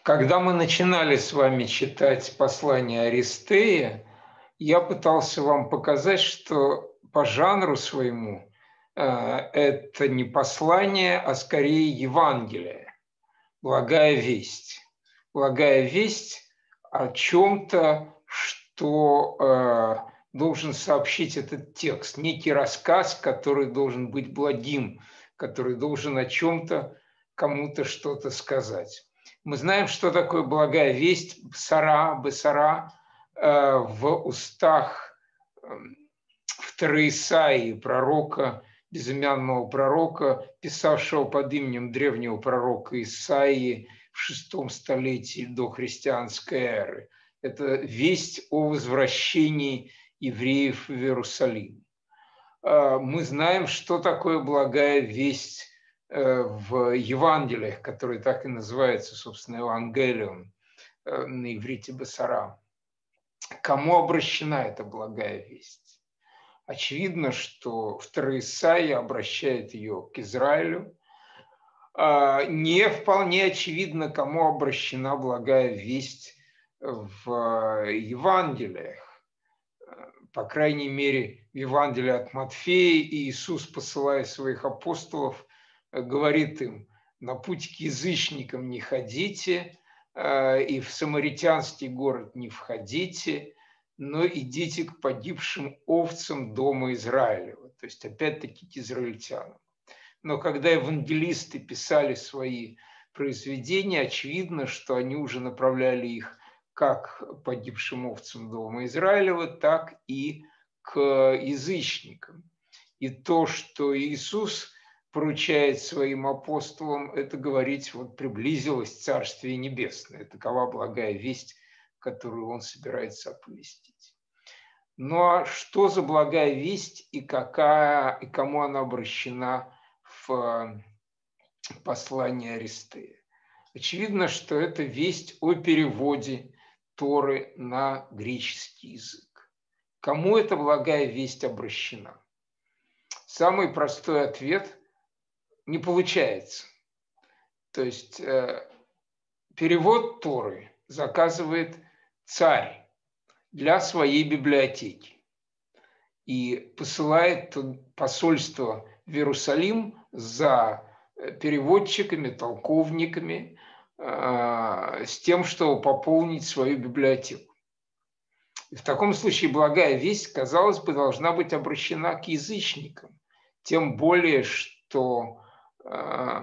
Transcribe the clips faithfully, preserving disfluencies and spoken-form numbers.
Когда мы начинали с вами читать послание Аристея, я пытался вам показать, что по жанру своему э, это не послание, а скорее Евангелие, благая весть. Благая весть о чем-то, что э, должен сообщить этот текст, некий рассказ, который должен быть благим, который должен о чем-то кому-то что-то сказать. Мы знаем, что такое благая весть, бсара, бесара, э, в устах э, второй Исаии, пророка, безымянного пророка, писавшего под именем древнего пророка Исаии в шестом столетии до христианской эры. Это весть о возвращении евреев в Иерусалим. Мы знаем, что такое благая весть в Евангелиях, которые так и называются, собственно, Евангелиум, на иврите Бесара. Кому обращена эта благая весть? Очевидно, что второй Исаия обращает ее к Израилю. Не вполне очевидно, кому обращена благая весть в Евангелиях. По крайней мере, в Евангелии от Матфея Иисус, посылая своих апостолов, говорит им: на путь к язычникам не ходите, и в самаритянский город не входите, но идите к погибшим овцам дома Израилева, то есть опять-таки к израильтянам. Но когда евангелисты писали свои произведения, очевидно, что они уже направляли их как погибшим овцам дома Израилева, так и к язычникам. И то, что Иисус поручает своим апостолам, это говорить, вот приблизилось Царствие Небесное. Такова благая весть, которую он собирается оповестить. Ну а что за благая весть и, какая, и кому она обращена в послании Аристея? Очевидно, что это весть о переводе Торы на греческий язык. Кому эта благая весть обращена? Самый простой ответ – не получается. То есть э, перевод Торы заказывает царь для своей библиотеки и посылает посольство в Иерусалим за переводчиками, толковниками, э, с тем, чтобы пополнить свою библиотеку. И в таком случае благая весть, казалось бы, должна быть обращена к язычникам, тем более, что э,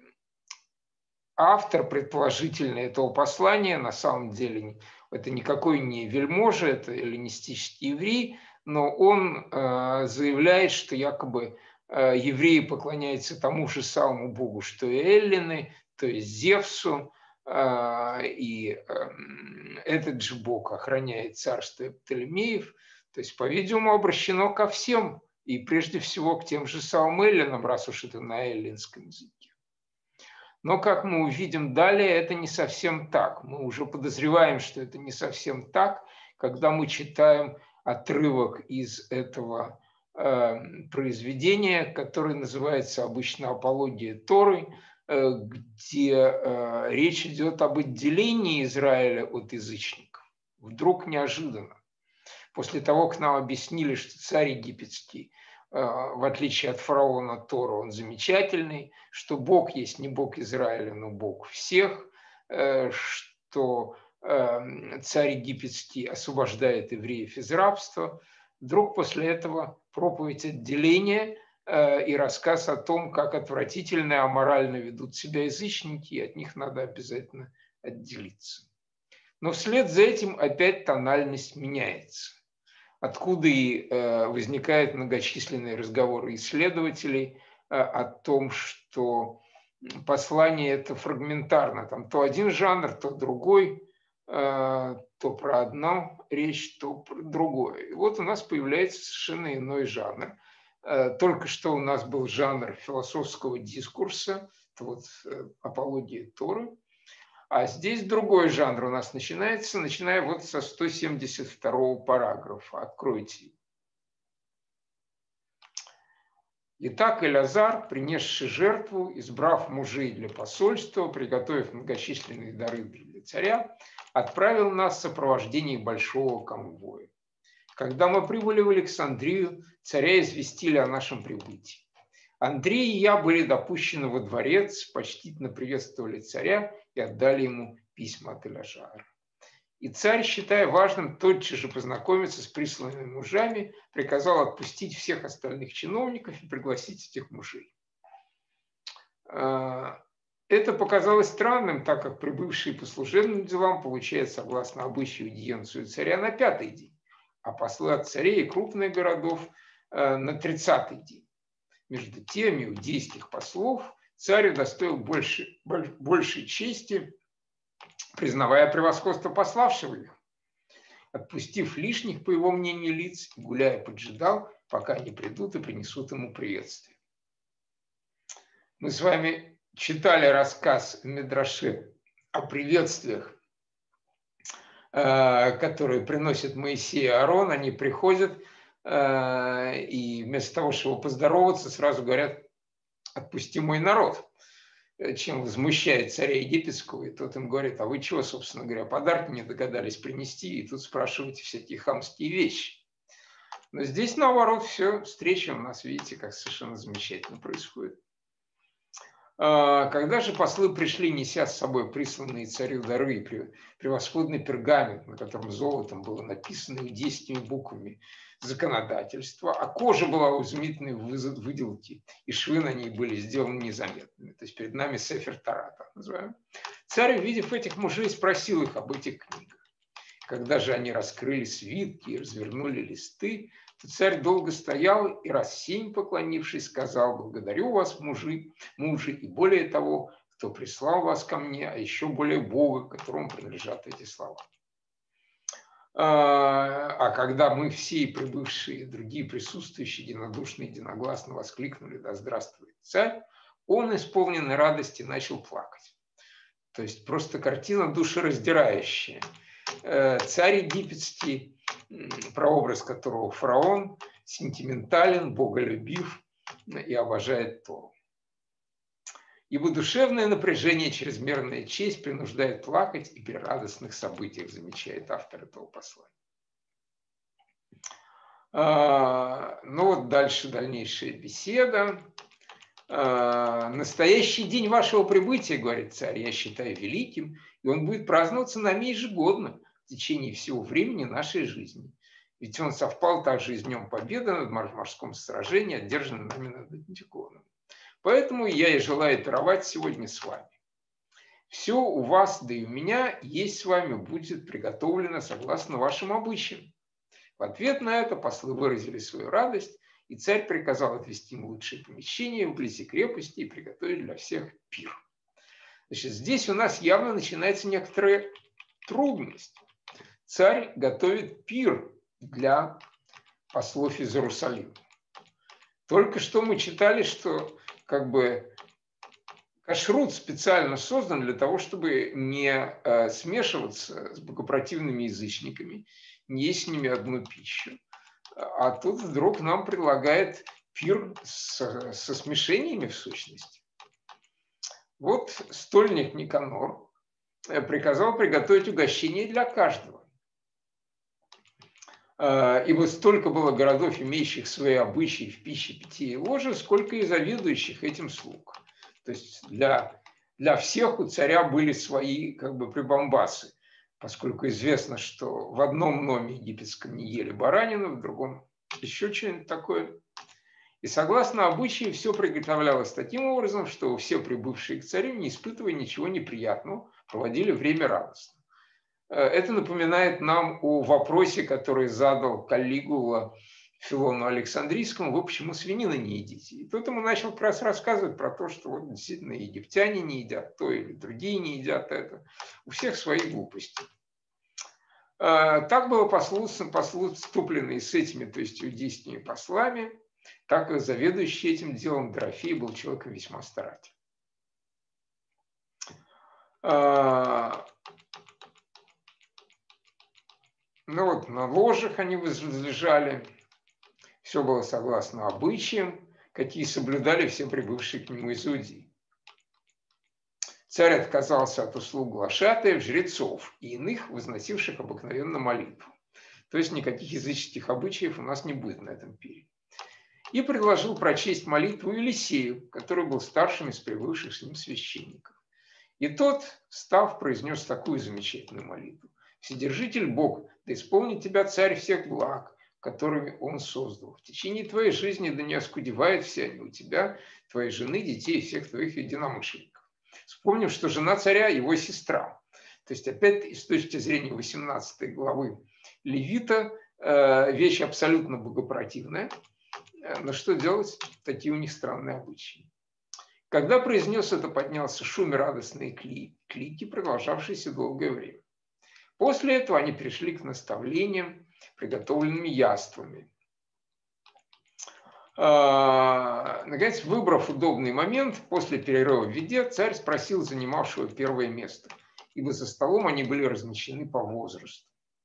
автор, предположительно, этого послания, на самом деле, это никакой не вельможа, это эллинистический еврей, но он э, заявляет, что якобы э, евреи поклоняются тому же самому богу, что и эллины, то есть Зевсу, э, и э, этот же бог охраняет царство Птолемеев, то есть, по-видимому, обращено ко всем, и прежде всего к тем же самым эллинам, раз уж это на эллинском языке. Но, как мы увидим далее, это не совсем так. Мы уже подозреваем, что это не совсем так, когда мы читаем отрывок из этого э, произведения, которое называется обычно «Апология Торы», э, где э, речь идет об отделении Израиля от язычников. Вдруг неожиданно. После того, как нам объяснили, что царь египетский, в отличие от фараона Тора, он замечательный, что Бог есть не Бог Израиля, но Бог всех, что царь египетский освобождает евреев из рабства. Вдруг после этого проповедь отделения и рассказ о том, как отвратительно и аморально ведут себя язычники, и от них надо обязательно отделиться. Но вслед за этим опять тональность меняется. Откуда и э, возникают многочисленные разговоры исследователей э, о том, что послание это фрагментарно. Там то один жанр, то другой, э, то про одно речь, то про другое. И вот у нас появляется совершенно иной жанр. Э, только что у нас был жанр философского дискурса, это вот э, апология Торы. А здесь другой жанр у нас начинается, начиная вот со сто семьдесят второго параграфа. Откройте. Итак, Элязар, принесший жертву, избрав мужей для посольства, приготовив многочисленные дары для царя, отправил нас в сопровождении большого конвоя. Когда мы прибыли в Александрию, царя известили о нашем прибытии. Андрей и я были допущены во дворец, почтительно приветствовали царя и отдали ему письма от Элязара. И царь, считая важным тотчас же познакомиться с присланными мужами, приказал отпустить всех остальных чиновников и пригласить этих мужей. Это показалось странным, так как прибывшие по служебным делам получают, согласно обычаю, аудиенцию царя на пятый день, а послы от царей и крупных городов на тридцатый день. Между тем, иудейских послов царь удостоил больше, большей чести, признавая превосходство пославшего их. Отпустив лишних, по его мнению, лиц, гуляя поджидал, пока они придут и принесут ему приветствие. Мы с вами читали рассказ в Мидраше о приветствиях, которые приносят Моисей и Аарон. Они приходят и вместо того, чтобы поздороваться, сразу говорят: «Отпусти мой народ», чем возмущает царя египетского, и тот им говорит: а вы чего, собственно говоря, подарки не догадались принести, и тут спрашиваете всякие хамские вещи. Но здесь, наоборот, все, встреча у нас, видите, как совершенно замечательно происходит. Когда же послы пришли, неся с собой присланные царю дары, превосходный пергамент, на котором золотом было написано иудейскими буквами законодательство, а кожа была у изумительной выделки, и швы на ней были сделаны незаметными. То есть перед нами Сефер Тора, так называемый. Царь, увидев этих мужей, спросил их об этих книгах. Когда же они раскрыли свитки и развернули листы, то царь долго стоял и, раз семь поклонившись, сказал: «Благодарю вас, мужи, мужи, и более того, кто прислал вас ко мне, а еще более Бога, которому принадлежат эти слова». А когда мы все, прибывшие, и другие присутствующие, единодушно и единогласно воскликнули: «Да здравствует царь!», он, исполненный радости, начал плакать. То есть просто картина душераздирающая. Царь египетский, прообраз которого фараон, сентиментален, боголюбив и обожает Тору. Ибо душевное напряжение, чрезмерная честь принуждает плакать и при радостных событиях, замечает автор этого послания. Ну вот дальше дальнейшая беседа. «Настоящий день вашего прибытия, — говорит царь, — я считаю великим, и он будет праздноваться нами ежегодно в течение всего времени нашей жизни. Ведь он совпал также и с Днем Победы над морском сражении, одержанным нами над Антигоном. Поэтому я и желаю пировать сегодня с вами. Все у вас, да и у меня, есть с вами, будет приготовлено согласно вашим обычаям». В ответ на это послы выразили свою радость, и царь приказал отвести им лучшие помещения вблизи крепости и приготовить для всех пир. Значит, здесь у нас явно начинается некоторая трудность. Царь готовит пир для послов из Иерусалима. Только что мы читали, что как бы кашрут специально создан для того, чтобы не э, смешиваться с богопротивными язычниками, не есть с ними одну пищу. А тут вдруг нам предлагает пир с, со смешениями в сущности. Вот стольник Никанор приказал приготовить угощение для каждого. Ибо столько было городов, имеющих свои обычаи в пище, питье и ложе, сколько и заведующих этим слуг. То есть для, для всех у царя были свои как бы прибамбасы, поскольку известно, что в одном доме египетском не ели баранину, в другом еще что-нибудь такое. И согласно обычаю все приготовлялось таким образом, что все прибывшие к царю, не испытывая ничего неприятного, проводили время радостно. Это напоминает нам о вопросе, который задал Каллигула Филону Александрийскому: вы почему свинины не едите? И тут ему начал как раз рассказывать про то, что вот действительно египтяне не едят то или другие не едят это. У всех свои глупости. Так было поступлено и с этими, то есть иудейскими послами, так и заведующий этим делом Дорофей был человеком весьма старательным. Ну вот на ложах они возлежали, все было согласно обычаям, какие соблюдали все прибывшие к нему из Иудеи. Царь отказался от услуг глашатаев, жрецов и иных, возносивших обыкновенно молитву. То есть никаких языческих обычаев у нас не будет на этом пире. И предложил прочесть молитву Елисею, который был старшим из прибывших с ним священников. И тот, встав, произнес такую замечательную молитву. «Вседержитель Бог, да исполнит тебя царь всех благ, которыми он создал. В течение твоей жизни да не оскудевают все они у тебя, твоей жены, детей и всех твоих единомышленников». Вспомним, что жена царя – его сестра. То есть, опять с точки зрения восемнадцатой главы Левита, вещь абсолютно богопротивная. Но что делать? Такие у них странные обычаи. Когда произнес это, поднялся шум и радостные клики, продолжавшиеся долгое время. После этого они перешли к наставлениям, приготовленными яствами. Наконец, выбрав удобный момент, после перерыва в еде, царь спросил занимавшего первое место, ибо за столом они были размещены по возрасту.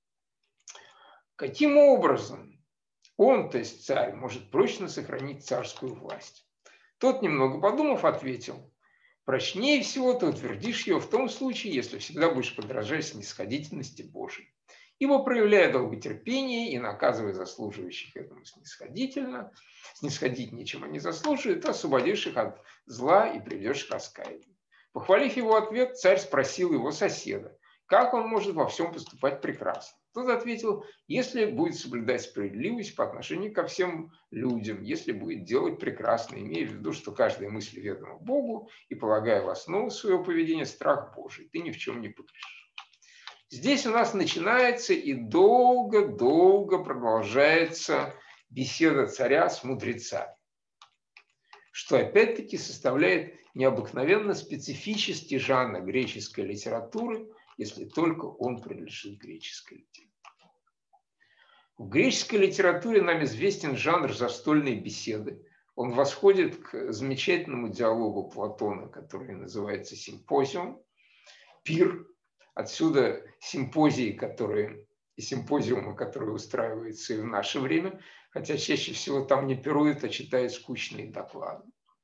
Каким образом он, то есть царь, может прочно сохранить царскую власть? Тот, немного подумав, ответил: прочнее всего ты утвердишь ее в том случае, если всегда будешь подражать снисходительности Божией. Ибо, проявляя долготерпение и наказывая заслуживающих этому снисходительно, снисходительнее, чем они заслуживают, ты освободишь их от зла и приведешь к раскаянию. Похвалив его ответ, царь спросил его соседа, как он может во всем поступать прекрасно. Тот ответил: если будет соблюдать справедливость по отношению ко всем людям, если будет делать прекрасно, имея в виду, что каждая мысль ведома Богу, и полагая в основу своего поведения страх Божий, ты ни в чем не погрешишь. Здесь у нас начинается и долго-долго продолжается беседа царя с мудрецами, что опять-таки составляет необыкновенно специфический жанр греческой литературы, если только он принадлежит греческой литературе. В греческой литературе нам известен жанр застольной беседы. Он восходит к замечательному диалогу Платона, который называется симпозиум, пир. Отсюда симпозии, которые, и симпозиумы, которые устраиваются и в наше время, хотя чаще всего там не пируют, а читают скучные доклады.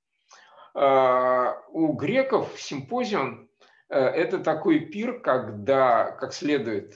У греков симпозиум – это такой пир, когда, как следует,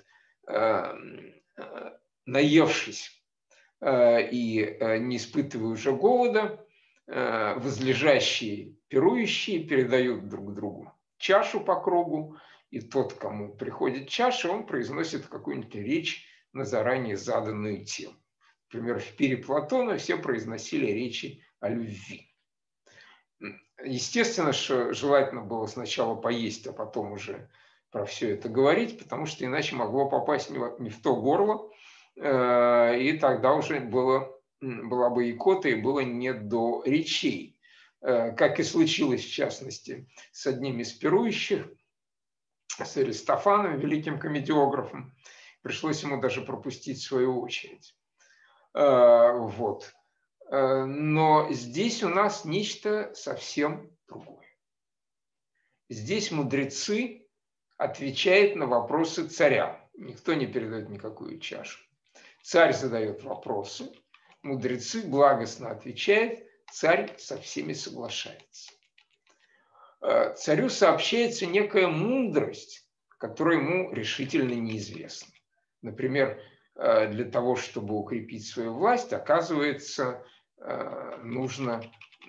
наевшись и не испытывая уже голода, возлежащие пирующие передают друг другу чашу по кругу, и тот, кому приходит чаша, он произносит какую-нибудь речь на заранее заданную тему. Например, в пире Платона все произносили речи о любви. Естественно, что желательно было сначала поесть, а потом уже про все это говорить, потому что иначе могло попасть не в то горло, и тогда уже было, была бы икота, и было не до речей. Как и случилось, в частности, с одним из пирующих, с Аристофаном, великим комедиографом. Пришлось ему даже пропустить свою очередь. Вот. Но здесь у нас нечто совсем другое. Здесь мудрецы отвечают на вопросы царя. Никто не передает никакую чашу. Царь задает вопросы, мудрецы благостно отвечают, царь со всеми соглашается. Царю сообщается некая мудрость, которая ему решительно неизвестна. Например, для того, чтобы укрепить свою власть, оказывается, нужно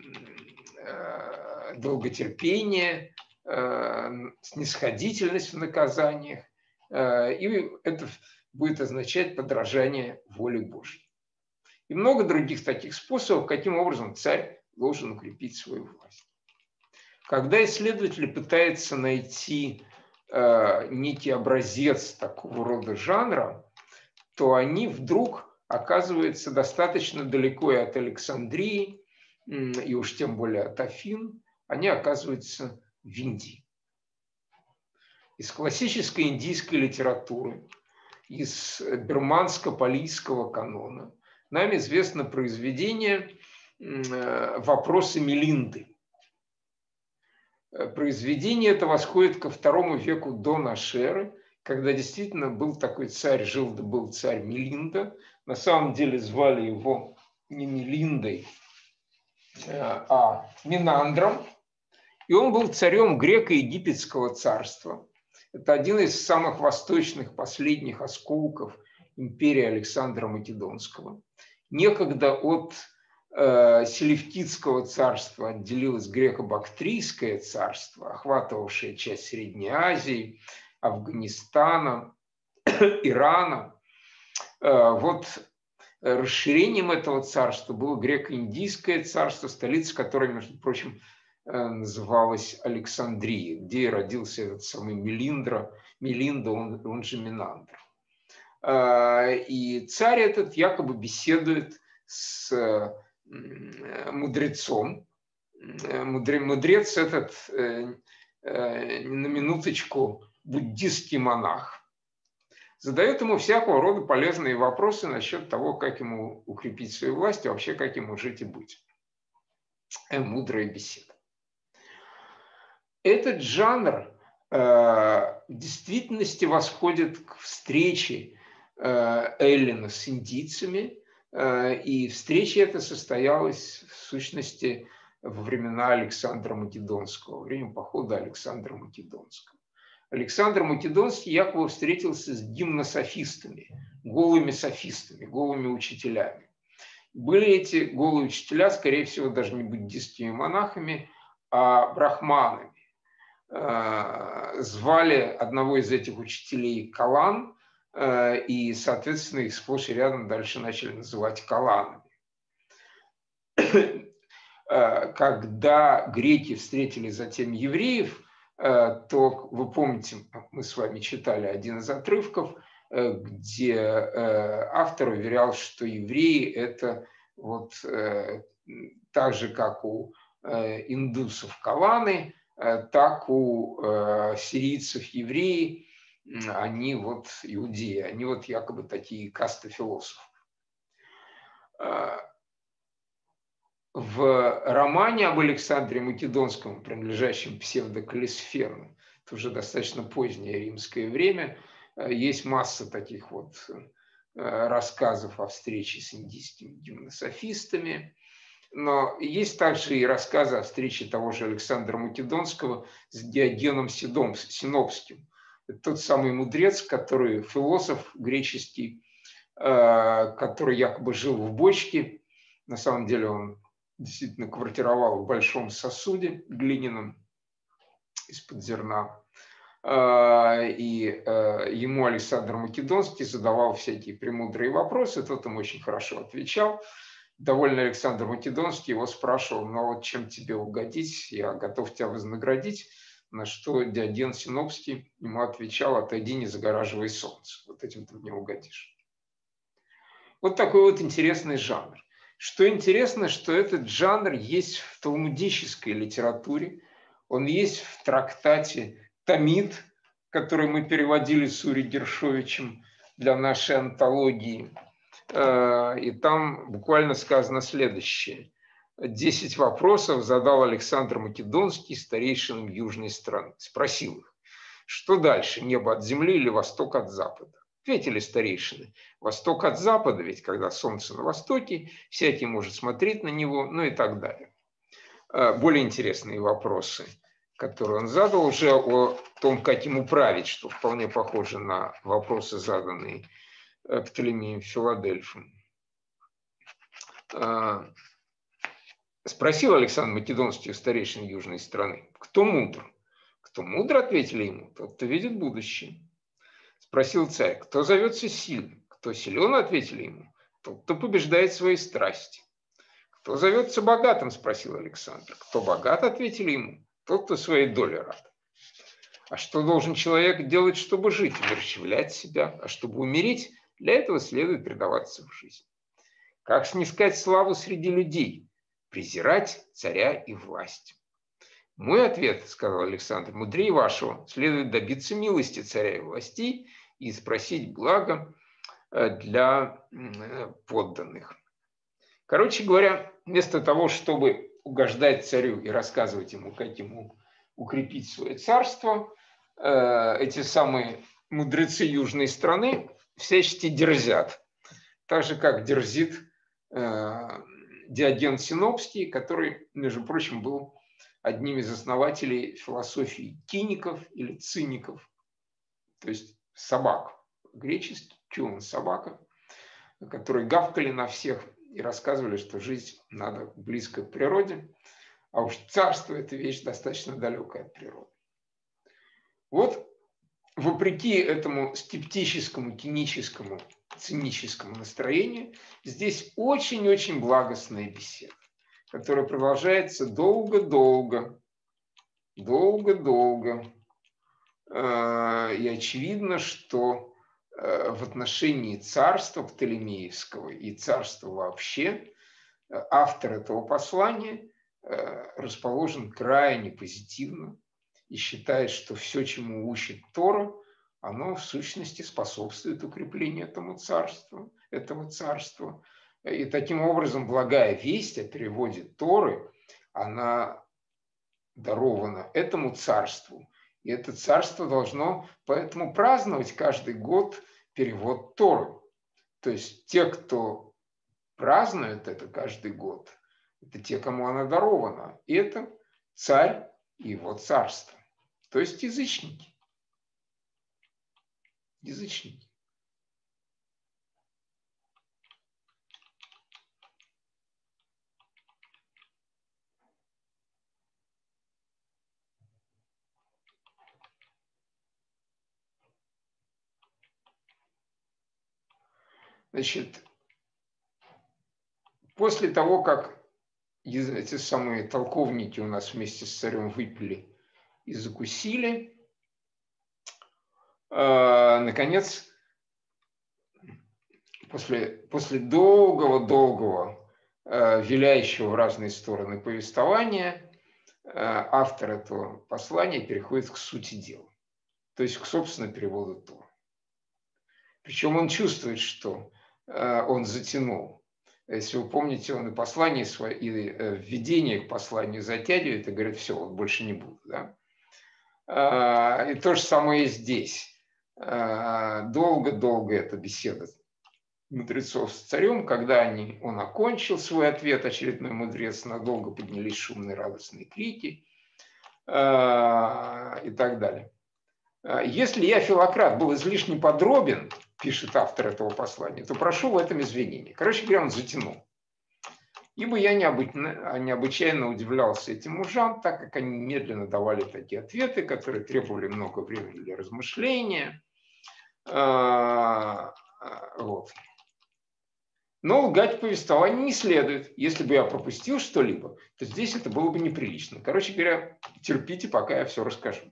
долготерпение, снисходительность в наказаниях, и это будет означать подражание воле Божьей. И много других таких способов, каким образом царь должен укрепить свою власть. Когда исследователь пытается найти э, некий образец такого рода жанра, то они вдруг оказываются достаточно далеко и от Александрии, и уж тем более от Афин, они оказываются в Индии. Из классической индийской литературы, из бирманско-палийского канона нам известно произведение «Вопросы Мелинды». Произведение это восходит ко второму веку до нашей эры, когда действительно был такой царь, жил да был царь Мелинда. На самом деле звали его не Мелиндой, а Минандром, и он был царем греко-египетского царства. Это один из самых восточных последних осколков империи Александра Македонского. Некогда от э, Селевкидского царства отделилось греко-бактрийское царство, охватывавшее часть Средней Азии, Афганистана, Ирана. Э, вот расширением этого царства было греко-индийское царство, столица которой, между прочим, называлась Александрия, где и родился этот самый Мелиндра, Мелинда, он, он же Минандр. И царь этот якобы беседует с мудрецом. Мудрец этот, на минуточку, буддистский монах, задает ему всякого рода полезные вопросы насчет того, как ему укрепить свою власть, и вообще как ему жить и быть. Мудрая беседа. Этот жанр э, в действительности восходит к встрече э, Эллина с индийцами, э, и встреча эта состоялась в сущности во времена Александра Македонского, во время похода Александра Македонского. Александр Македонский якобы встретился с гимнософистами, голыми софистами, голыми учителями. Были эти голые учителя, скорее всего, даже не буддистскими монахами, а брахманами. Звали одного из этих учителей Калан, и, соответственно, их сплошь и рядом дальше начали называть Каланами. Когда греки встретили затем евреев, то, вы помните, мы с вами читали один из отрывков, где автор уверял, что евреи – это вот так же, как у индусов Каланы, так у сирийцев евреи, они вот иудеи, они вот якобы такие касты философов. В романе об Александре Македонском, принадлежащем псевдокаллисферну, это уже достаточно позднее римское время, есть масса таких вот рассказов о встрече с индийскими гимнософистами, но есть также и рассказы о встрече того же Александра Македонского с Диогеном Синопским. Это тот самый мудрец, который философ греческий, который якобы жил в бочке. На самом деле он действительно квартировал в большом сосуде глиняном из-под зерна. И ему Александр Македонский задавал всякие премудрые вопросы, тот ему очень хорошо отвечал. Довольно Александр Македонский его спрашивал: ну вот чем тебе угодить, я готов тебя вознаградить. На что Диоген Синопский ему отвечал: отойди, не загораживай солнце, вот этим ты мне угодишь. Вот такой вот интересный жанр. Что интересно, что этот жанр есть в талмудической литературе, он есть в трактате «Тамид», который мы переводили с Ури Гершовичем для нашей антологии. И там буквально сказано следующее. Десять вопросов задал Александр Македонский старейшинам южной страны. Спросил их: что дальше, небо от земли или восток от запада? Ответили старейшины: восток от запада, ведь когда солнце на востоке, всякий может смотреть на него, ну и так далее. Более интересные вопросы, которые он задал, уже о том, как ему править, что вполне похоже на вопросы, заданные Птолемеем Филадельфом. Спросил Александр Македонский у старейшин южной страны: кто мудр? Кто мудр, ответили ему, тот, кто видит будущее. Спросил царь: кто зовется сильным? Кто силен, ответили ему, тот, кто побеждает свои страсти. Кто зовется богатым? Спросил Александр. Кто богат, ответили ему, тот, кто своей доли рад. А что должен человек делать, чтобы жить? Умерщвлять себя. А чтобы умереть, для этого следует предаваться в жизнь. Как снискать славу среди людей? Презирать царя и власть. Мой ответ, сказал Александр, мудрее вашего. Следует добиться милости царя и властей и спросить благо для подданных. Короче говоря, вместо того, чтобы угождать царю и рассказывать ему, как ему укрепить свое царство, эти самые мудрецы южной страны всячески дерзят. Так же, как дерзит Диоген Синопский, который, между прочим, был одним из основателей философии киников или циников, то есть собак. Греческий кюн – собака, которые гавкали на всех и рассказывали, что жизнь надо близко к природе, а уж царство – это вещь достаточно далекая от природы. Вот, вопреки этому скептическому, киническому, циническому настроению, здесь очень-очень благостная беседа, которая продолжается долго-долго, долго-долго. И очевидно, что в отношении царства Птолемеевского и царства вообще автор этого послания расположен крайне позитивно и считает, что все, чему учит Тора, оно в сущности способствует укреплению этому царству, этого царства. И таким образом благая весть о переводе Торы, она дарована этому царству. И это царство должно поэтому праздновать каждый год перевод Торы. То есть те, кто празднует это каждый год, это те, кому она дарована. И это царь и его царство. То есть язычники. Язычники. Значит, после того, как эти самые толковники у нас вместе с царем выпили и закусили, э, наконец, после, после долгого-долгого э, виляющего в разные стороны повествования, э, автор этого послания переходит к сути дела, то есть к, собственно, переводу Торы. Причем он чувствует, что э, он затянул. Если вы помните, он и послание свое, и введение к посланию затягивает и говорит: все, вот больше не буду. Да? И то же самое и здесь. Долго-долго эта беседа мудрецов с царем, когда они, он окончил свой ответ, очередной мудрец, надолго поднялись шумные радостные крики и так далее. Если я, Филократ, был излишне подробен, пишет автор этого послания, то прошу в этом извинения. Короче говоря, он затянул. Ибо я необычайно, необычайно удивлялся этим мужам, так как они медленно давали такие ответы, которые требовали много времени для размышления. Вот. Но лгать в повествовании не следует. Если бы я пропустил что-либо, то здесь это было бы неприлично. Короче говоря, терпите, пока я все расскажу.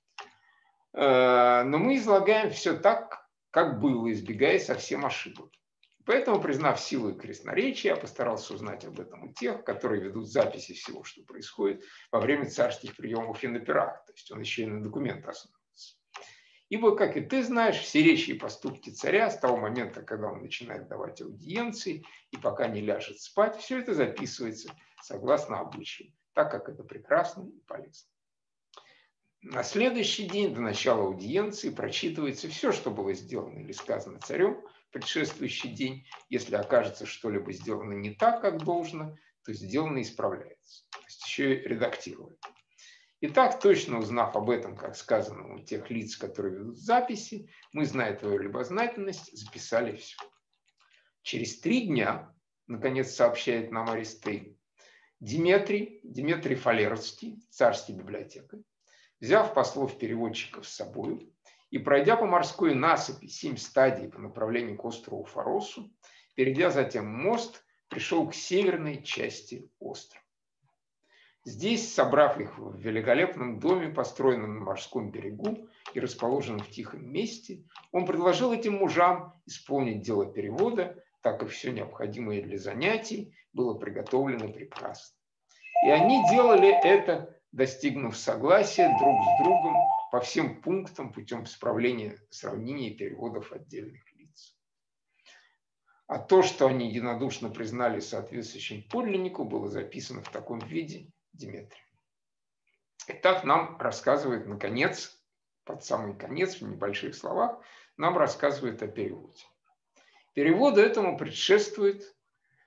Но мы излагаем все так, как было, избегая совсем ошибок. Поэтому, признав силу и красноречия, я постарался узнать об этом у тех, которые ведут записи всего, что происходит во время царских приемов и на пирах. То есть он еще и на документах основывается. Ибо, как и ты знаешь, все речи и поступки царя с того момента, когда он начинает давать аудиенции и пока не ляжет спать, все это записывается согласно обычаю, так как это прекрасно и полезно. На следующий день до начала аудиенции прочитывается все, что было сделано или сказано царем в предшествующий день. Если окажется что-либо сделано не так, как должно, то сделано исправляется. То есть еще и редактирует. Итак, точно узнав об этом, как сказано у тех лиц, которые ведут записи, мы, зная твою любознательность, записали все. Через три дня, наконец сообщает нам Аристей, Диметрий, Диметрий Фалерский, царский библиотекарь, взяв послов-переводчиков с собой и пройдя по морской насыпи семь стадий по направлению к острову Форосу, перейдя затем мост, пришел к северной части острова. Здесь, собрав их в великолепном доме, построенном на морском берегу и расположенном в тихом месте, он предложил этим мужам исполнить дело перевода, так как все необходимое для занятий было приготовлено прекрасно. И они делали это, достигнув согласия друг с другом по всем пунктам путем исправления сравнения переводов отдельных лиц. А то, что они единодушно признали соответствующим подлиннику, было записано в таком виде Диметрия. Итак, нам рассказывает, наконец, под самый конец, в небольших словах, нам рассказывает о переводе. Переводу этому предшествует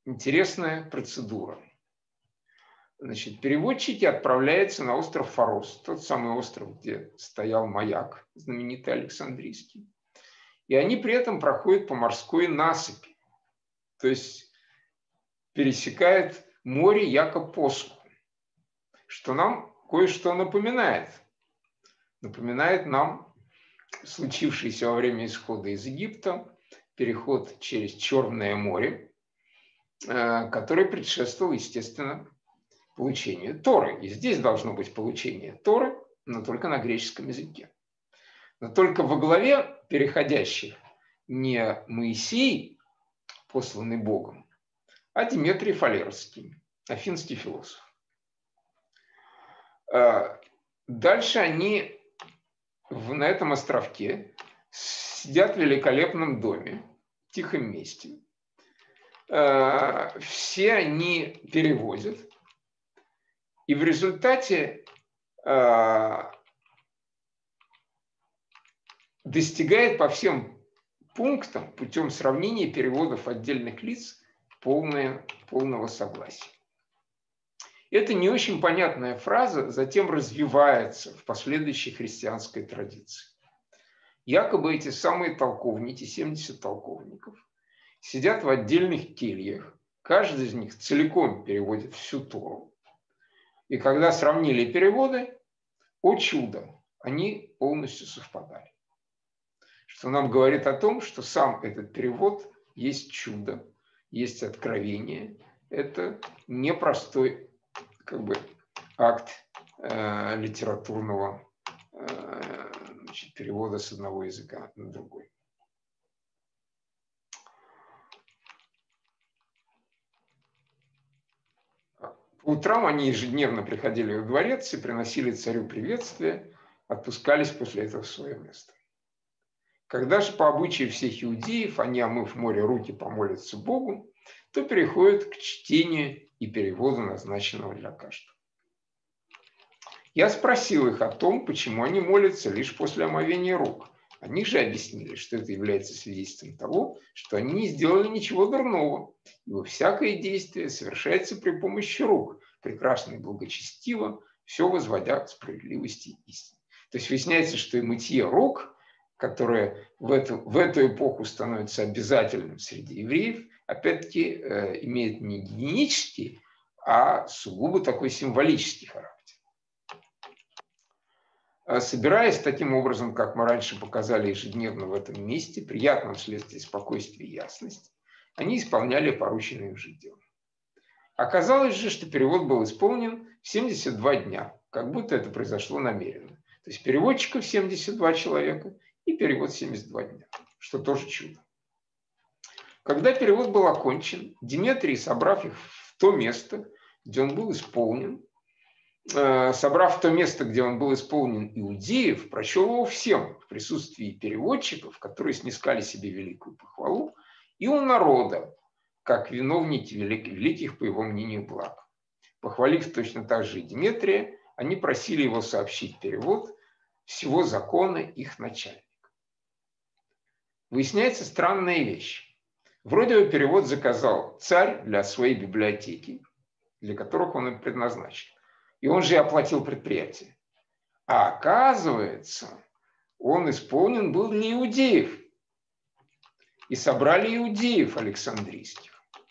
интересная процедура. Значит, переводчики отправляются на остров Фарос, тот самый остров, где стоял маяк, знаменитый Александрийский. И они при этом проходят по морской насыпи, то есть пересекают море яко посуху, что нам кое-что напоминает. Напоминает нам случившийся во время исхода из Египта переход через Черное море, который предшествовал, естественно, получению Торы. И здесь должно быть получение Торы, но только на греческом языке. Но только во главе переходящих не Моисей, посланный Богом, а Диметрий Фалерский, афинский философ. Дальше они на этом островке сидят в великолепном доме, в тихом месте. Все они переводят. И в результате достигает по всем пунктам путем сравнения переводов отдельных лиц полное, полного согласия. Эта не очень понятная фраза затем развивается в последующей христианской традиции. Якобы эти самые толковники, семьдесят толковников, сидят в отдельных кельях, каждый из них целиком переводит всю Тору. И когда сравнили переводы, о чудо, они полностью совпадали. Что нам говорит о том, что сам этот перевод есть чудо, есть откровение. Это непростой как бы, акт э, литературного э, значит, перевода с одного языка на другой. По утрам они ежедневно приходили во дворец и приносили царю приветствие, отпускались после этого в свое место. Когда же по обычаю всех иудеев они, омыв в море руки, помолятся Богу, то переходят к чтению и переводу, назначенного для каждого. Я спросил их о том, почему они молятся лишь после омовения рук. Они же объяснили, что это является свидетельством того, что они не сделали ничего дурного, ибо всякое действие совершается при помощи рук, прекрасно и благочестиво, все возводя к справедливости и истине. То есть выясняется, что и мытье рук, которое в эту, в эту эпоху становится обязательным среди евреев, опять-таки э, имеет не гигиенический, а сугубо такой символический характер. Собираясь таким образом, как мы раньше показали ежедневно в этом месте, приятном вследствие спокойствия и ясности, они исполняли порученные им же дела. Оказалось же, что перевод был исполнен в семьдесят два дня, как будто это произошло намеренно. То есть переводчиков семьдесят два человека и перевод семьдесят два дня, что тоже чудо. Когда перевод был окончен, Диметрий, собрав их в то место, где он был исполнен, собрав то место, где он был исполнен иудеев, прочел его всем в присутствии переводчиков, которые снискали себе великую похвалу, и у народа, как виновники великих, по его мнению, благ. Похвалив точно так же и Диметрия, они просили его сообщить перевод всего закона их начальника. Выясняется странная вещь. Вроде бы перевод заказал царь для своей библиотеки, для которых он и предназначен. И он же и оплатил предприятие. А оказывается, он исполнен был для иудеев. И собрали иудеев Александрийских.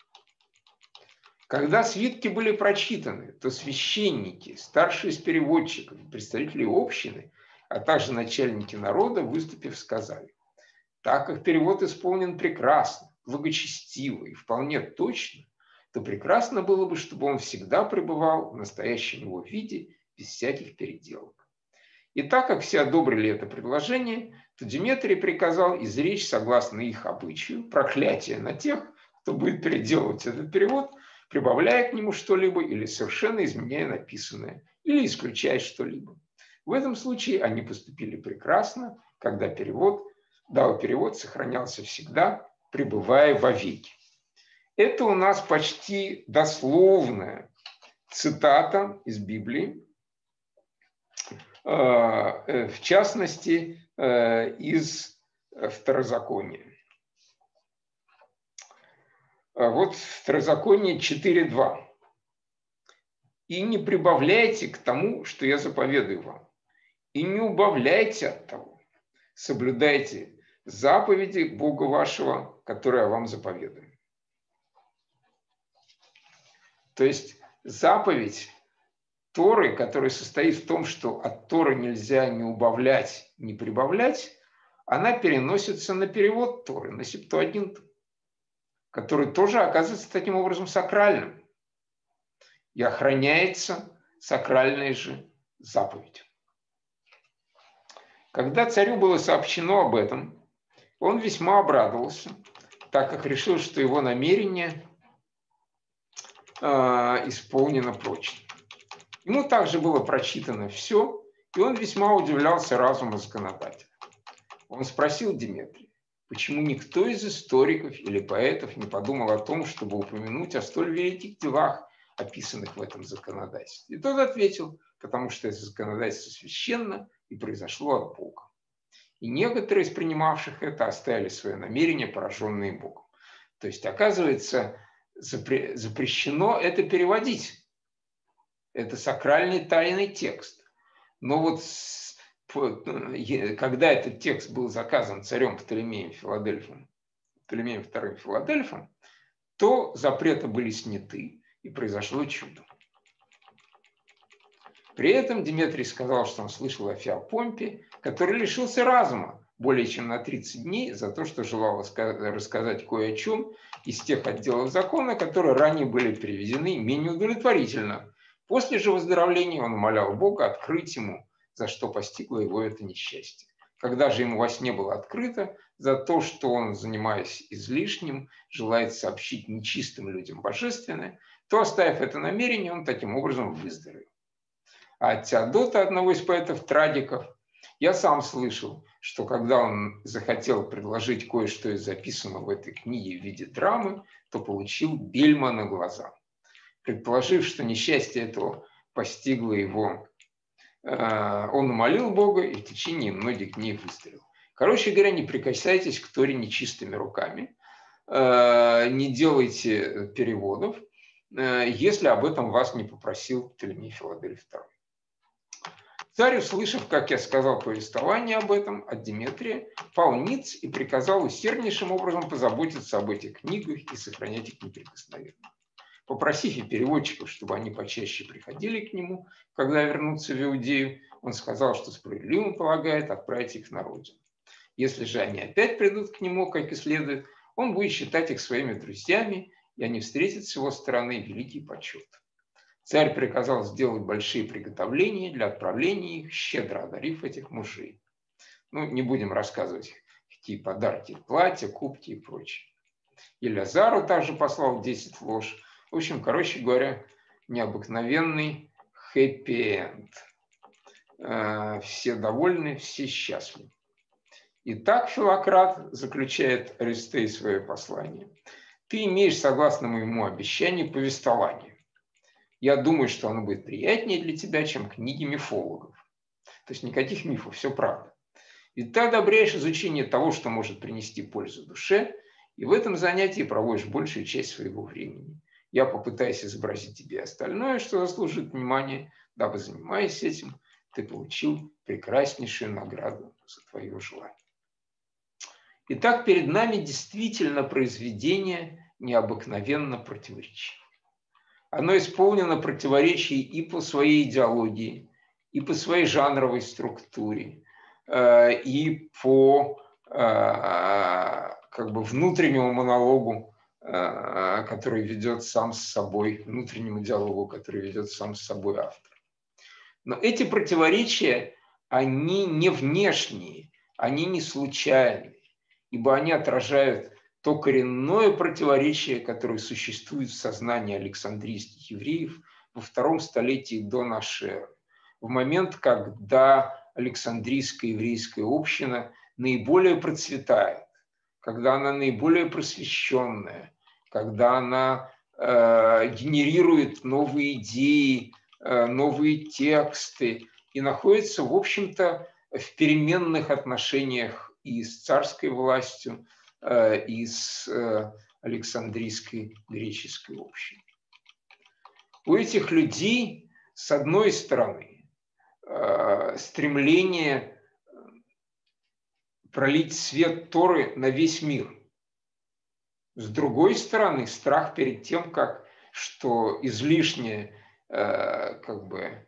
Когда свитки были прочитаны, то священники, старшие из переводчиков, представители общины, а также начальники народа, выступив, сказали: так как перевод исполнен прекрасно, благочестиво и вполне точно, то прекрасно было бы, чтобы он всегда пребывал в настоящем его виде, без всяких переделок. И так как все одобрили это предложение, то Диметрий приказал изречь, согласно их обычаю, проклятие на тех, кто будет переделывать этот перевод, прибавляя к нему что-либо или совершенно изменяя написанное, или исключая что-либо. В этом случае они поступили прекрасно, когда перевод, да, перевод сохранялся всегда, пребывая вовеки. Это у нас почти дословная цитата из Библии, в частности, из Второзакония. Вот Второзаконие четыре два. «И не прибавляйте к тому, что я заповедую вам, и не убавляйте от того. Соблюдайте заповеди Бога вашего, которые я вам заповедую». То есть заповедь Торы, которая состоит в том, что от Торы нельзя не убавлять, не прибавлять, она переносится на перевод Торы, на Септуагинту, который тоже оказывается таким образом сакральным. И охраняется сакральной же заповедью. Когда царю было сообщено об этом, он весьма обрадовался, так как решил, что его намерение э, исполнено прочно. Ему также было прочитано все, и он весьма удивлялся разуму законодателя. Он спросил Деметрия, почему никто из историков или поэтов не подумал о том, чтобы упомянуть о столь великих делах, описанных в этом законодательстве. И тот ответил, потому что это законодательство священно и произошло от Бога. И некоторые из принимавших это оставили свое намерение, пораженные Богом. То есть, оказывается, запрещено это переводить. Это сакральный тайный текст. Но вот когда этот текст был заказан царем Птолемеем Филадельфом, Птолемеем вторым Филадельфом, то запреты были сняты, и произошло чудо. При этом Деметрий сказал, что он слышал о Феопомпе, который лишился разума более чем на тридцать дней за то, что желал рассказать кое о чем из тех отделов закона, которые ранее были переведены менее удовлетворительно. После же выздоровления он умолял Бога открыть ему, за что постигло его это несчастье. Когда же ему во сне было открыто за то, что он, занимаясь излишним, желает сообщить нечистым людям божественное, то, оставив это намерение, он таким образом выздоровел. А от Теодота, одного из поэтов-трагиков, я сам слышал, что когда он захотел предложить кое-что из записанного в этой книге в виде драмы, то получил бельма на глаза. Предположив, что несчастье этого постигло его, он умолил Бога и в течение многих дней выздоровел. Короче говоря, не прикасайтесь к Торе нечистыми руками, не делайте переводов, если об этом вас не попросил Птолемей Филадельф второй. Царь, услышав, как я сказал, повествование об этом от Деметрия, пал ниц и приказал усерднейшим образом позаботиться об этих книгах и сохранять их неприкосновенно. Попросив и переводчиков, чтобы они почаще приходили к нему, когда вернутся в Иудею, он сказал, что справедливо полагает отправить их на родину. Если же они опять придут к нему, как и следует, он будет считать их своими друзьями, и они встретят с его стороны великий почет. Царь приказал сделать большие приготовления для отправления их, щедро одарив этих мужей. Ну, не будем рассказывать, какие подарки, платья, кубки и прочее. И Лазару также послал десять лож. В общем, короче говоря, необыкновенный хэппи-энд. Все довольны, все счастливы. Итак, Филократ, заключает Аристей свое послание, ты имеешь, согласно моему обещанию, повествование. Я думаю, что оно будет приятнее для тебя, чем книги мифологов. То есть никаких мифов, все правда. И ты одобряешь изучение того, что может принести пользу душе, и в этом занятии проводишь большую часть своего времени. Я попытаюсь изобразить тебе остальное, что заслужит внимания, дабы, занимаясь этим, ты получил прекраснейшую награду за твое желание. Итак, перед нами действительно произведение необыкновенно противоречивое. Оно исполнено противоречий и по своей идеологии, и по своей жанровой структуре, и по как бы внутреннему монологу, который ведет сам с собой, внутреннему диалогу, который ведет сам с собой автор. Но эти противоречия, они не внешние, они не случайные, ибо они отражают то коренное противоречие, которое существует в сознании александрийских евреев во втором столетии до нашей эры, в момент, когда Александрийская еврейская община наиболее процветает, когда она наиболее просвещенная, когда она э, генерирует новые идеи, э, новые тексты и находится, в общем-то, в переменных отношениях и с царской властью, и с Александрийской греческой общины. У этих людей, с одной стороны, стремление пролить свет Торы на весь мир. С другой стороны, страх перед тем, как, что излишняя как бы,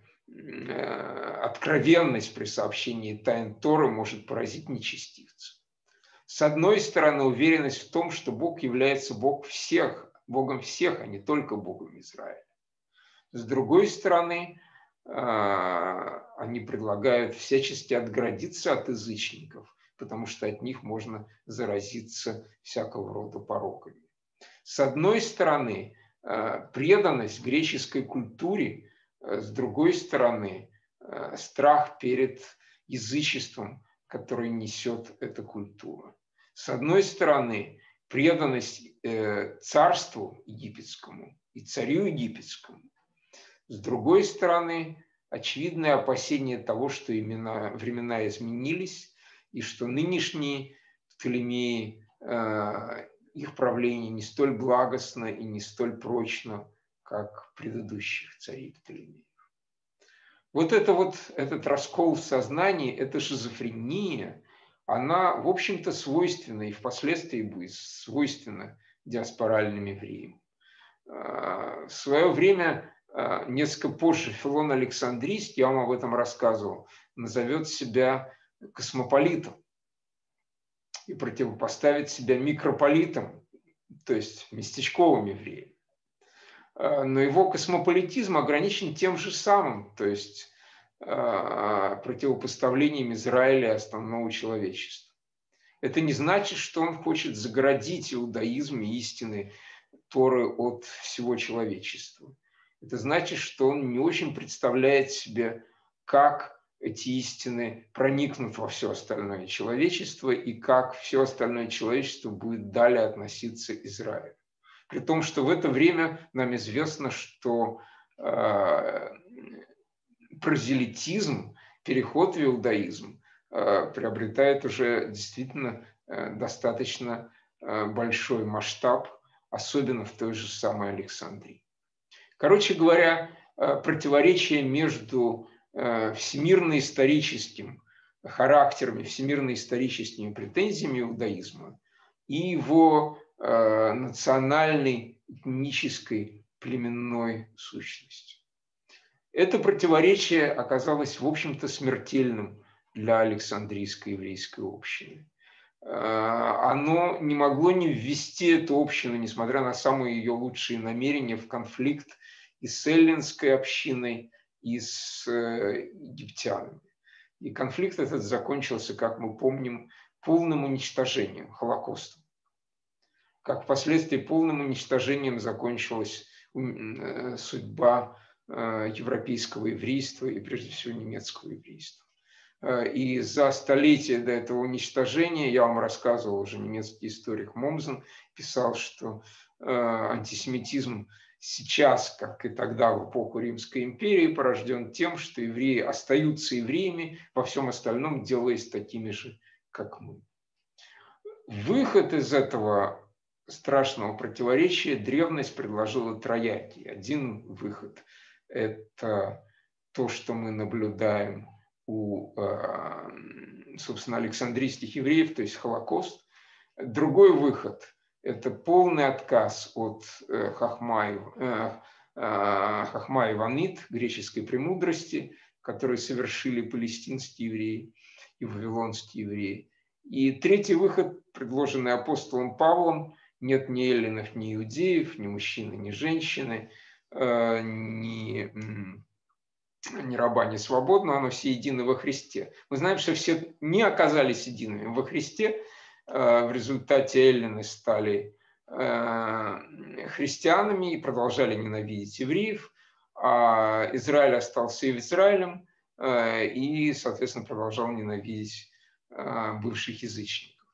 откровенность при сообщении тайн Торы может поразить нечестивцев. С одной стороны, уверенность в том, что Бог является Бог всех, Богом всех, а не только Богом Израиля. С другой стороны, они предлагают всячески отгородиться от язычников, потому что от них можно заразиться всякого рода пороками. С одной стороны, преданность греческой культуре, с другой стороны, страх перед язычеством, который несет эта культура. С одной стороны, преданность царству египетскому и царю египетскому. С другой стороны, очевидное опасение того, что именно времена изменились, и что нынешние Птолемеи, их правление не столь благостно и не столь прочно, как предыдущих царей Птолемеев. Вот, это вот этот раскол в сознании, эта шизофрения, она, в общем-то, свойственна и впоследствии будет свойственна диаспоральным евреям. В свое время, несколько позже, Филон Александрийский, я вам об этом рассказывал, назовет себя космополитом и противопоставит себя микрополитам, то есть местечковым евреям. Но его космополитизм ограничен тем же самым, то есть противопоставлением Израиля и основного человечества. Это не значит, что он хочет загородить иудаизм и истины Торы от всего человечества. Это значит, что он не очень представляет себе, как эти истины проникнут во все остальное человечество и как все остальное человечество будет далее относиться к Израилю. При том, что в это время нам известно, что э, прозелитизм, переход в иудаизм э, приобретает уже действительно э, достаточно э, большой масштаб, особенно в той же самой Александрии. Короче говоря, э, противоречие между э, всемирно-историческим характером и всемирно-историческими претензиями иудаизма и его национальной, этнической, племенной сущности. Это противоречие оказалось, в общем-то, смертельным для Александрийской еврейской общины. Оно не могло не ввести эту общину, несмотря на самые ее лучшие намерения, в конфликт и с эллинской общиной, и с египтянами. И конфликт этот закончился, как мы помним, полным уничтожением, Холокостом. Как впоследствии полным уничтожением закончилась судьба европейского еврейства и, прежде всего, немецкого еврейства. И за столетие до этого уничтожения, я вам рассказывал, уже немецкий историк Момзен писал, что антисемитизм сейчас, как и тогда в эпоху Римской империи, порожден тем, что евреи остаются евреями, во всем остальном делаясь такими же, как мы. Выход из этого страшного противоречия древность предложила троякий. Один выход – это то, что мы наблюдаем у, собственно, александрийских евреев, то есть Холокост. Другой выход – это полный отказ от хахма и ванит, греческой премудрости, которые совершили палестинские евреи и вавилонские евреи. И третий выход, предложенный апостолом Павлом: нет ни эллинов, ни иудеев, ни мужчины, ни женщины, ни, ни раба, ни свободного, но все едины во Христе. Мы знаем, что все не оказались едиными во Христе. В результате эллины стали христианами и продолжали ненавидеть евреев, а Израиль остался Израилем и, соответственно, продолжал ненавидеть бывших язычников.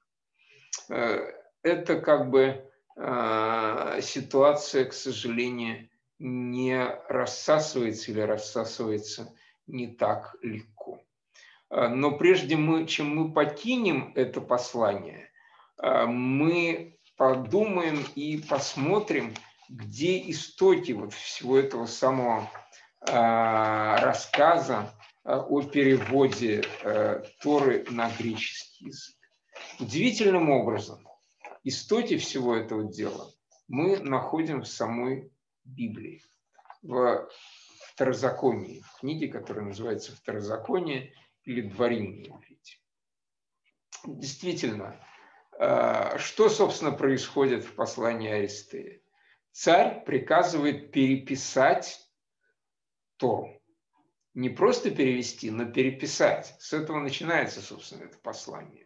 Это как бы ситуация, к сожалению, не рассасывается или рассасывается не так легко. Но прежде мы, чем мы покинем это послание, мы подумаем и посмотрим, где истоки вот всего этого самого рассказа о переводе Торы на греческий язык. Удивительным образом истоки всего этого дела мы находим в самой Библии, в Второзаконии, в книге, которая называется «Второзаконие» или «Дворим» на иврите. Действительно, что, собственно, происходит в послании Аристея? Царь приказывает переписать Тору. Не просто перевести, но переписать. С этого начинается, собственно, это послание.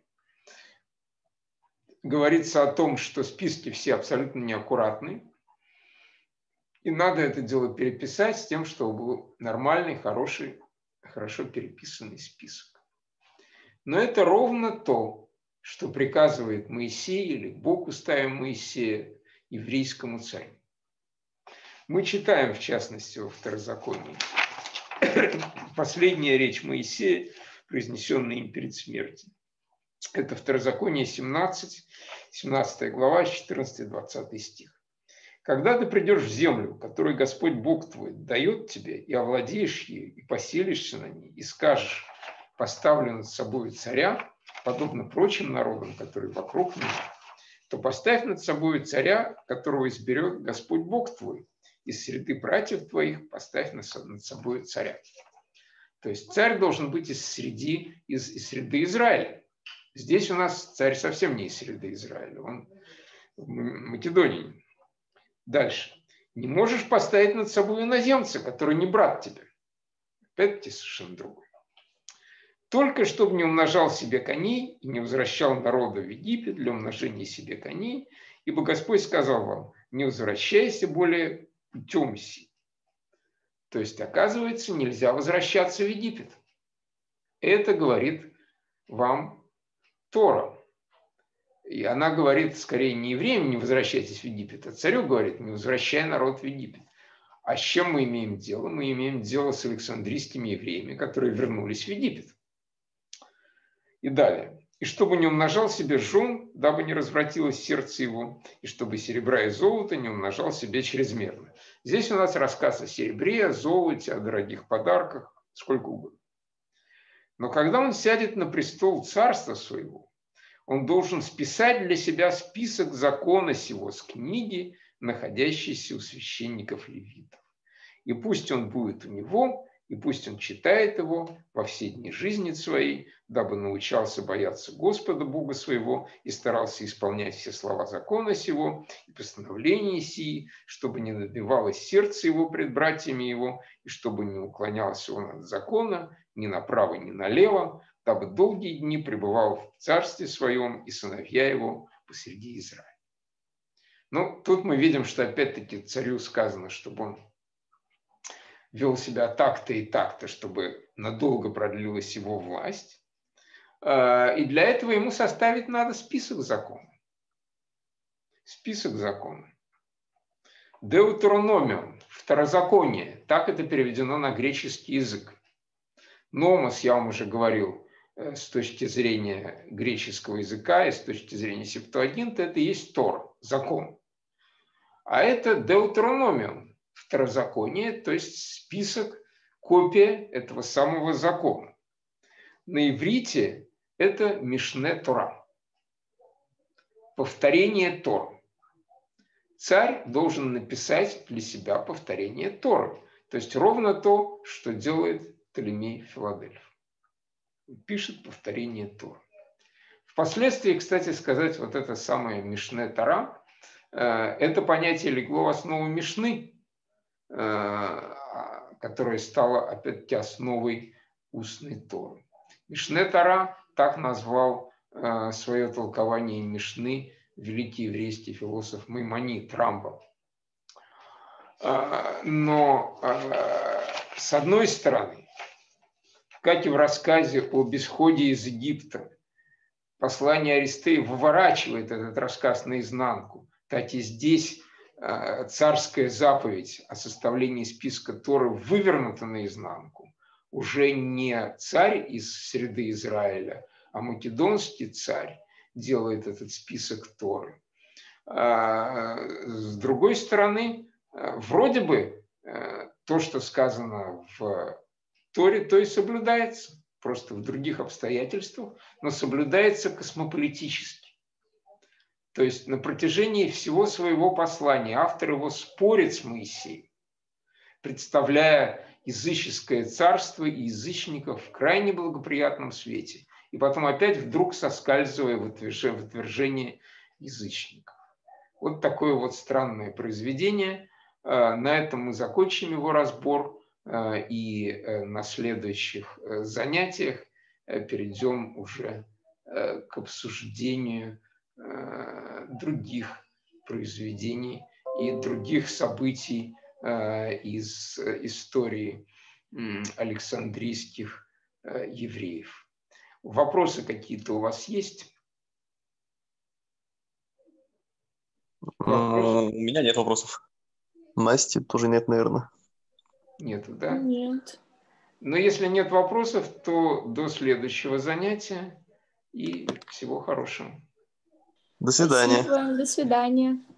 Говорится о том, что списки все абсолютно неаккуратны, и надо это дело переписать с тем, чтобы был нормальный, хороший, хорошо переписанный список. Но это ровно то, что приказывает Моисей, или Бог устами Моисея, еврейскому царю. Мы читаем, в частности, во Второзаконии, последняя речь Моисея, произнесенная им перед смертью. Это Второзаконие семнадцать, семнадцатая глава, четырнадцатый-двадцатый стих. «Когда ты придешь в землю, которую Господь Бог твой дает тебе, и овладеешь ею, и поселишься на ней, и скажешь: поставлю над собой царя, подобно прочим народам, которые вокруг меня, то поставь над собой царя, которого изберет Господь Бог твой, из среды братьев твоих поставь над собой царя». То есть царь должен быть из среды, из, из среды Израиля. Здесь у нас царь совсем не из среды Израиля, он македонянин. Дальше. Не можешь поставить над собой иноземца, который не брат тебе. Опять-таки совершенно другой. Только чтобы не умножал себе коней и не возвращал народа в Египет для умножения себе коней, ибо Господь сказал вам: не возвращайся более путем сим. То есть, оказывается, нельзя возвращаться в Египет. Это говорит вам Тора. И она говорит скорее не евреям: не возвращайтесь в Египет, а царю говорит: не возвращай народ в Египет. А с чем мы имеем дело? Мы имеем дело с александрийскими евреями, которые вернулись в Египет. И далее. «И чтобы не умножал себе жен, дабы не развратилось сердце его, и чтобы серебра и золота не умножал себе чрезмерно». Здесь у нас рассказ о серебре, о золоте, о дорогих подарках, сколько угодно. Но когда он сядет на престол царства своего, он должен списать для себя список закона сего с книги, находящейся у священников левитов. И пусть он будет у него, и пусть он читает его во все дни жизни своей, дабы научался бояться Господа Бога своего и старался исполнять все слова закона сего и постановления сии, чтобы не набивалось сердце его пред братьями его, и чтобы не уклонялся он от закона ни направо, ни налево, дабы долгие дни пребывал в царстве своем и сыновья его посреди Израиля. Ну, тут мы видим, что опять-таки царю сказано, чтобы он вел себя так-то и так-то, чтобы надолго продлилась его власть. И для этого ему составить надо список законов. Список законов. Деутерономиум, второзаконие, так это переведено на греческий язык. Номос, я вам уже говорил, с точки зрения греческого языка и с точки зрения септуагинта, это и есть Тора, закон. А это деутерономиум, второзаконие, то есть список, копия этого самого закона. На иврите это Мишне Тора, повторение Торы. Царь должен написать для себя повторение Торы, то есть ровно то, что делает Птолемей Филадельф. Пишет повторение Торы. Впоследствии, кстати сказать, вот это самое Мишне Тора, это понятие легло в основу Мишны, которая стала, опять-таки, основой устной Торы. Мишне Тора так назвал свое толкование Мишны великий еврейский философ Маймонид, Рамбам. Но, с одной стороны, как и в рассказе об исходе из Египта, послание Аристея выворачивает этот рассказ наизнанку, так и здесь царская заповедь о составлении списка Торы вывернута наизнанку. Уже не царь из среды Израиля, а македонский царь делает этот список Торы. С другой стороны, вроде бы то, что сказано в Торе, то и соблюдается, просто в других обстоятельствах, но соблюдается космополитически. То есть на протяжении всего своего послания автор его спорит с Моисеем, представляя языческое царство и язычников в крайне благоприятном свете, и потом опять вдруг соскальзывая в отвержение язычников. Вот такое вот странное произведение. На этом мы закончим его разбор, и на следующих занятиях перейдем уже к обсуждению других произведений и других событий из истории александрийских евреев. Вопросы какие-то у вас есть? Вопросы? У меня нет вопросов. Насти тоже нет, наверное. Нету, да? Нет. Но если нет вопросов, то до следующего занятия и всего хорошего. До свидания. Спасибо. До свидания.